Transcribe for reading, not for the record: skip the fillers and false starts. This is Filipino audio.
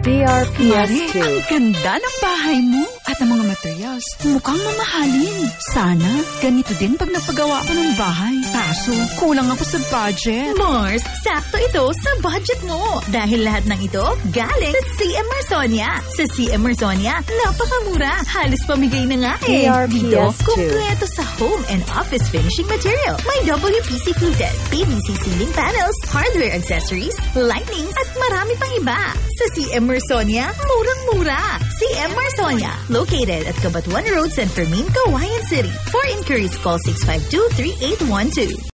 DRPS 2. Ang ganda ng bahay mo at ang mga materials mukhang mamahalin. Sana ganito din pag napagawa ko ng bahay. Kaso kulang ako sa budget. Mars, sakto ito sa budget mo. Dahil lahat ng ito galing sa CM Marzonia. Sa CM Marzonia, napakamura. Halos pamigay na nga eh. DRPS Dito, 2. kumpleto sa home and office finishing material. May WPC fluted, PVC ceiling panels, hardware accessories, lightnings, at marami pang iba. Sa CM Marzonia, murang-mura. CM Marzonia, located at Cabatuan Road, San Fermin, Cauayan City. For inquiries, call 652-3812.